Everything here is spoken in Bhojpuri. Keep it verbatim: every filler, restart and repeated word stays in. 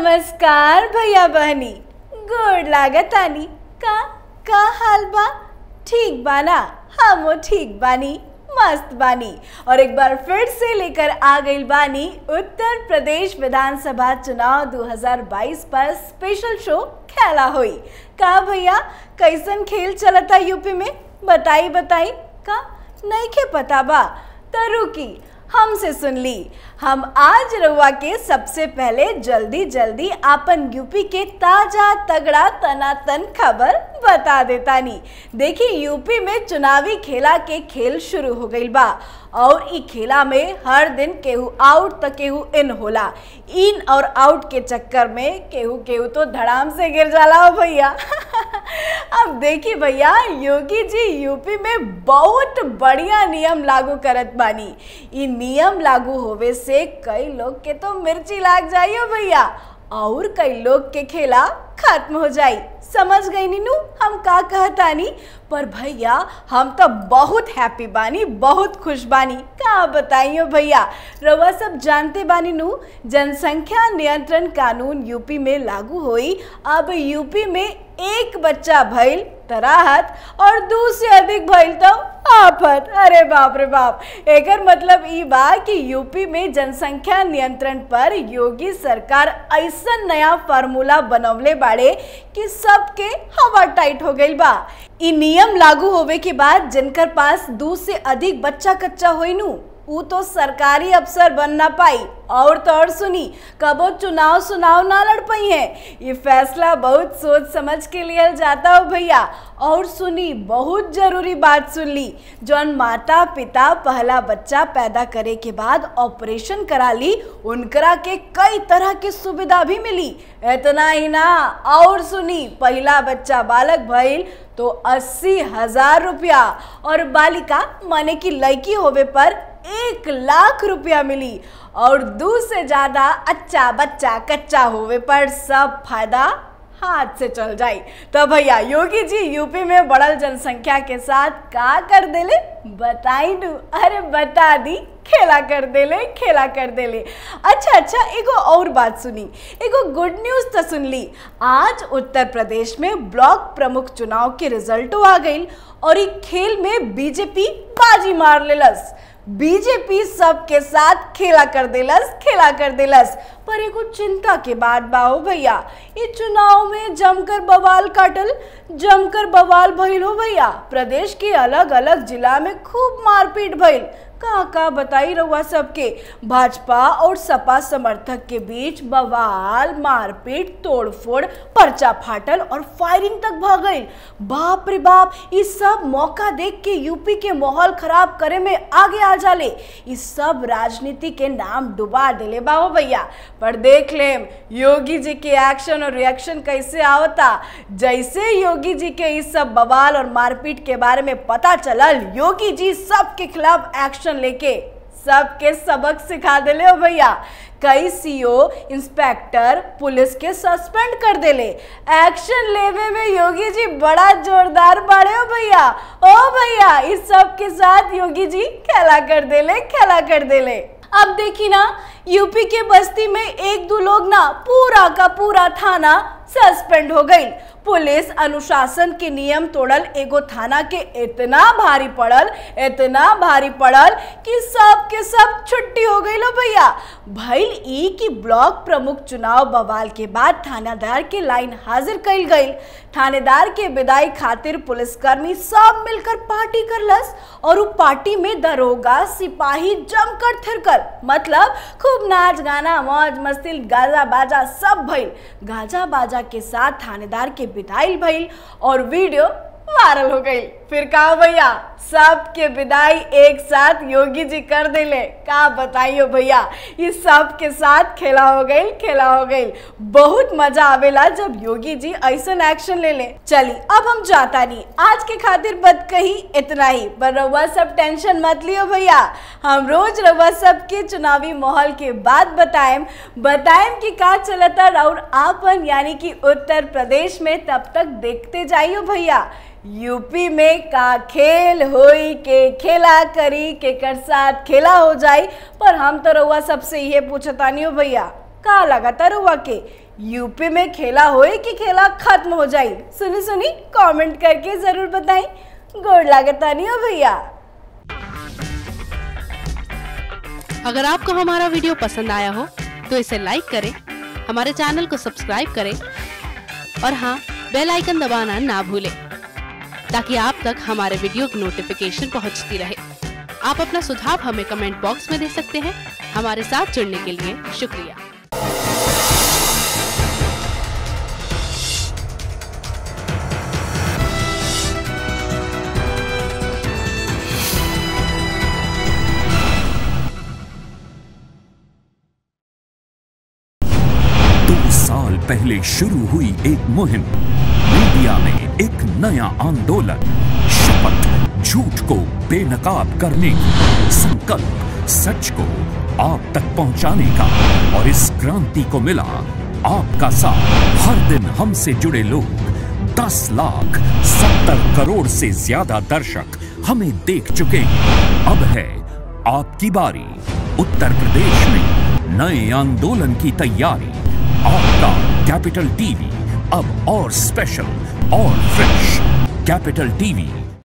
नमस्कार भैया बहनी, गोड़ लागतानी। का का हाल बा? ठीक बाना? हमो ठीक बानी, मस्त बानी। और एक बार फिर से लेकर आ गई बानी उत्तर प्रदेश विधानसभा चुनाव दो हज़ार बाईस पर स्पेशल शो खेला हुई। का भैया कैसन खेल चलता यूपी में? बताई बताई। का नहीं के पता बा? तो रुकी हमसे सुन ली। हम आज रउआ के सबसे पहले जल्दी जल्दी आपन यूपी के ताजा तगड़ा तनातन खबर बता देतानी। देखिए यूपी में चुनावी खेला के खेल शुरू हो गई बा और ई खेला में हर दिन केहू आउट तो केहू इन होला। इन और आउट के चक्कर में केहू केहू तो धड़ाम से गिर जाला हो भैया। अब देखिए भैया, योगी जी यूपी में बहुत बढ़िया नियम लागू करत बानी। ई नियम लागू होवे से कई लोग के तो मिर्ची लाग जाइयो भैया और कई लोग के खेला खत्म हो जाई। समझ गई नीनू हम का कहतानी? पर भैया हम तो बहुत हैप्पी बानी, बहुत खुश बानी। का बताइयो भैया, रउआ सब जानते बानी नू, जनसंख्या नियंत्रण कानून यूपी में लागू हुई। अब यूपी में एक बच्चा भइल त राहत और दो से अधिक भइल तो आफत। अरे बाप रे बाप। एकर मतलब ई बा कि यूपी में जनसंख्या नियंत्रण पर योगी सरकार ऐसा नया फार्मूला बनवले बाड़े कि सबके हवा टाइट हो गई बा। ई नियम लागू होवे के बाद जिनकर पास दो से अधिक बच्चा कच्चा होई नू वो तो सरकारी अफसर बन ना पाई। और तो और सुनी, कबो चुनाव सुनाव ना लड़ पाई है। ये फैसला बहुत सोच समझ के लिया जाता हो भैया। और सुनी, बहुत जरूरी बात सुन ली, जौन माता पिता पहला बच्चा पैदा करे के बाद ऑपरेशन करा ली उनकरा के कई तरह की सुविधा भी मिली। इतना ही ना, और सुनी, पहला बच्चा बालक भइल तो अस्सी हजार रुपया और बालिका माने की लड़की होवे पर एक लाख रुपया मिली। और दो से ज्यादा अच्छा बच्चा कच्चा होवे पर सब फायदा हाथ से चल जाए। तो भैया योगी जी यूपी में बढ़ल जनसंख्या के साथ का कर देले बताई दू? अरे बता दी, खेला कर देले, खेला कर देले। अच्छा अच्छा, एगो और बात सुनी, एगो गुड न्यूज तो सुन ली। आज उत्तर प्रदेश में ब्लॉक प्रमुख चुनाव के रिजल्टो आ गई और एक खेल में बीजेपी बाजी मार लेलस। बीजेपी सबके साथ खेला कर देलस, खेला कर देलस। पर एगो चिंता के बात बाहो भैया, ये चुनाव में जमकर बवाल काटल, जमकर बवाल भइल हो भैया। प्रदेश के अलग अलग जिला में खूब मारपीट भइल। का का बताई रहुआ सबके, भाजपा और सपा समर्थक के बीच बवाल, मारपीट, तोड़फोड़, पर्चा फाटल और फायरिंग तक भ गई। बाप रे बाप, इस सब मौका देख के यूपी के माहौल खराब करे में आगे आ जाले। इस सब राजनीति के नाम डुबा देले बाबू भैया। पर देख लेम योगी जी के एक्शन और रिएक्शन कैसे आवता। जैसे योगी जी के इस सब बवाल और मारपीट के बारे में पता चलल, योगी जी सबके खिलाफ एक्शन लेके सबके सबक सिखा देले हो भैया। कई सीओ, इंस्पेक्टर, पुलिस के सस्पेंड कर देले। एक्शन लेवे में योगी जी बड़ा जोरदार बाड़े हो भैया। ओ भैया, इस सब के साथ योगी जी खेला कर देले, खेला कर देले। अब देखी ना, यूपी के बस्ती में एक दो लोग ना पूरा का पूरा थाना सस्पेंड हो गई। पुलिस अनुशासन के नियम तोड़ल एगो थाना के इतना भारी पड़ल, इतना भारी पड़ल कि सब के सब छुट्टी हो गई लो भैया। भइल ई कि ब्लॉक प्रमुख चुनाव बवाल के बाद थानेदार के लाइन हाजिर कइल गई। थानेदार के विदाई खातिर पुलिसकर्मी सब मिलकर पार्टी करलस और उ पार्टी में दरोगा सिपाही जमकर थिरकल। मतलब खूब नाच गाना मौज मस्ती गाजा बाजा सब भइल। गाजा बाजा के साथ थानेदार के विदाई भइल और वीडियो वायरल हो गई। फिर कहा भैया, सबके विदाई एक साथ योगी जी कर देले। का बताइयो भैया, ये सब के साथ खेला हो गई, खेला हो गई। बहुत मजा आवेला जब योगी जी ऐसा एक्शन ले ले। चली अब हम जाता नहीं, आज के खातिर बद कही इतना ही। पर रउआ सब टेंशन मत लियो भैया, हम रोज रउआ सब के चुनावी माहौल के बाद बताएम बताएम कि का चलता और आपन यानी कि उत्तर प्रदेश में। तब तक देखते जाइयो भैया यूपी में का खेल होई के खेला करी के कर साथ खेला हो जाई। पर हम तो रउआ सबसे ये पूछतानी हो भैया, का लगाता रउआ के यूपी में खेला होए कि खेला खत्म हो जाए? सुनी सुनी कमेंट करके जरूर बताएं। गोड़ लागता नहीं हो भैया। अगर आपको हमारा वीडियो पसंद आया हो तो इसे लाइक करें, हमारे चैनल को सब्सक्राइब करें और हाँ, बेल आइकन दबाना ना भूलें ताकि आप तक हमारे वीडियो की नोटिफिकेशन पहुंचती रहे। आप अपना सुझाव हमें कमेंट बॉक्स में दे सकते हैं। हमारे साथ जुड़ने के लिए शुक्रिया। दो साल पहले शुरू हुई एक मुहिम, मीडिया में एक नया आंदोलन, शपथ झूठ को बेनकाब करने की, संकल्प सच को आप तक पहुंचाने का। और इस क्रांति को मिला आपका साथ। हर दिन हमसे जुड़े लोग, दस लाख सत्तर करोड़ से ज्यादा दर्शक हमें देख चुके हैं। अब है आपकी बारी। उत्तर प्रदेश में नए आंदोलन की तैयारी। आपका कैपिटल टीवी अब और स्पेशल और फ्रेश। Capital TV